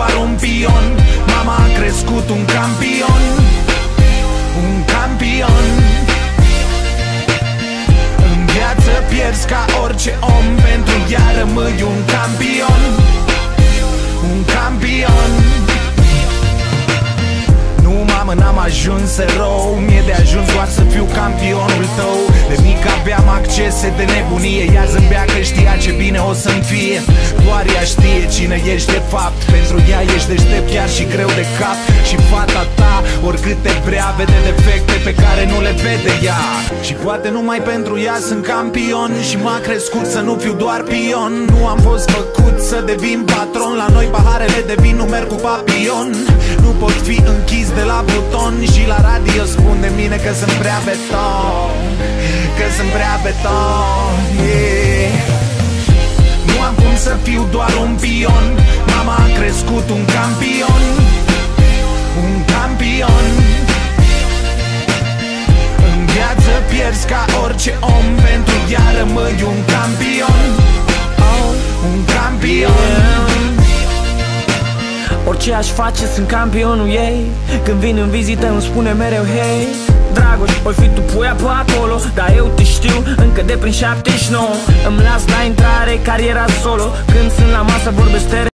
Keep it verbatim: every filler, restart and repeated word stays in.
doar un pion. Mama a crescut un campion, un campion. În viață pierzi ca orice om, pentru ea rămâi un campion, un campion. Nu, mamă, n-am ajuns erou, mi-e de ajuns doar să fiu campionul tău. De mic aveam accese de nebunie, ea zâmbea că știa ce bine o să-mi fie. Doar ea știe cine ești de fapt, pentru ea ești deștept chiar și greu de cap. Și fata ta, oricât te vrea, vede defecte pe care nu le vede ea. Și poate numai pentru ea sunt campion, și m-a crescut să nu fiu doar pion. Nu am fost făcut să devin patron, la noi paharele de vin nu merg cu papion. Nu pot fi închis de la buton, și la radio spun de mine că sunt prea beton, că sunt prea beton, yeah. Nu am cum să fiu doar un pion, mama a crescut un campion, un campion. În viață pierzi ca orice om, pentru ea rămâi un campion, un campion. Orice aș face, sunt campionul ei. Când vin în vizită îmi spune mereu hei. Dragoș, oi fi tu puia pe acolo, dar eu te știu încă de prin șaptezeci și nouă. Îmi las la intrare cariera solo, când sunt la masă vorbesc